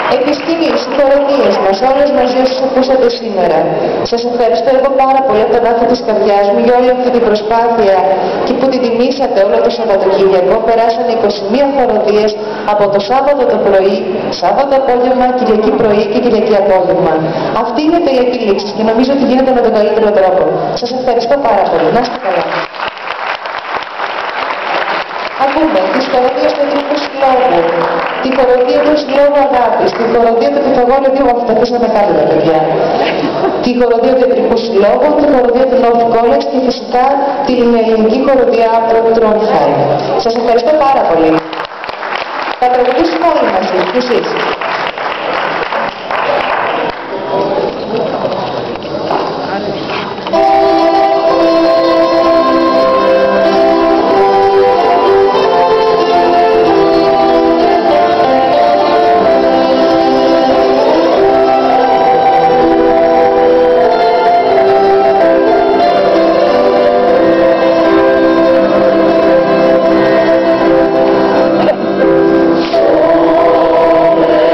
Επιστήμης, οι χοροδίες μας, όλες μαζί όσους ακούσατε σήμερα. Σας ευχαριστώ εγώ πάρα πολύ από τον βάθο της καρδιάς μου για όλη αυτή την προσπάθεια και που την τιμήσατε όλο το Σαββατοκύριακο. Περάσανε 21 χοροδίες από το Σάββατο το πρωί, Σάββατο απόγευμα, Κυριακή πρωί και Κυριακή απόγευμα. Αυτή είναι η τελετή λήξης και νομίζω ότι γίνεται με τον καλύτερο τρόπο. Σας ευχαριστώ πάρα πολύ. Να είστε καλά. Ακούμε τις χοροδίες του Εθνικού Συλλόγου, τη χοροδία του Συλλόγου Αγάπης, τη χοροδία του Πυθαγόρου, δύο αφιταθήσαμε καλά παιδιά, τη χοροδία του Εθνικού Συλλόγου, τη χοροδία του North College και φυσικά την ελληνική χοροδία από το Trondheim. Σας ευχαριστώ πάρα πολύ. Θα τραγουδήσουμε όλοι μαζί, και εσείς. Oh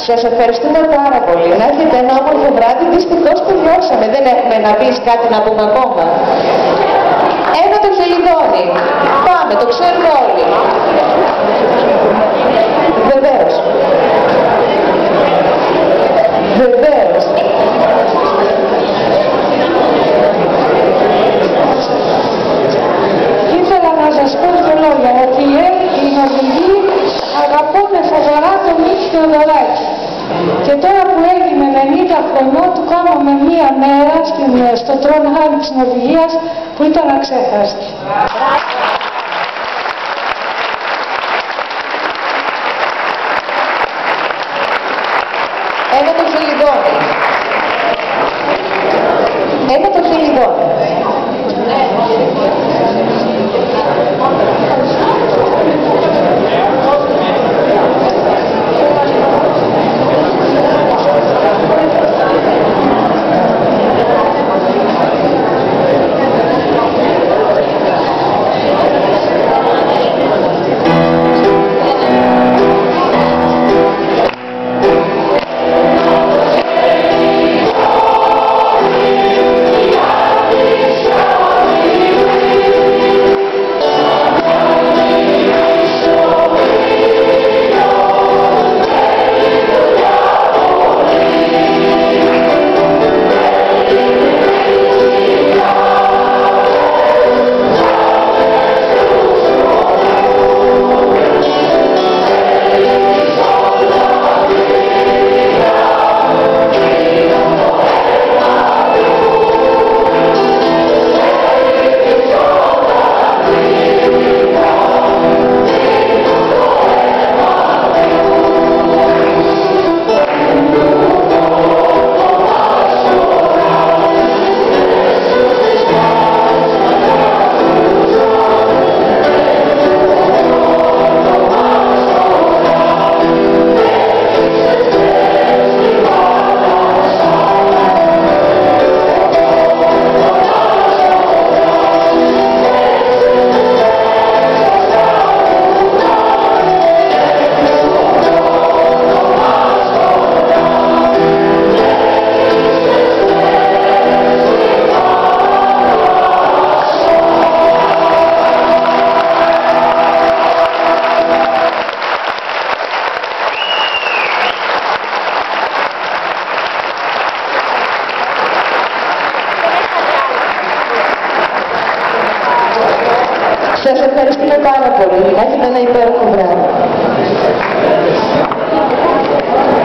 Σας ευχαριστούμε πάρα πολύ. Να έχετε ένα όμορφο βράδυ. Δυστυχώς τελειώσαμε. Δεν έχουμε να πεις κάτι να πούμε ακόμα. Ένα το χελιδόνι. Πάμε, το ξέρουμε όλοι. Βεβαίως. Βεβαίως. Ήθελα να σας πω δύο λόγια, ότι οι Νορβηγοί αγαπούν φοβερά τον Μίκη Θεοδωράκη. Και τώρα που έγινε 90 χρονών, του κάναμε μία μέρα στο Τρόνχαιμ της Νορβηγίας που ήταν αξέχαστη. Ένα το χελιδόνι. Ένα το χελιδόνι. Σας ευχαριστούμε πάρα πολύ. Να έχετε ένα υπέροχο βράδυ.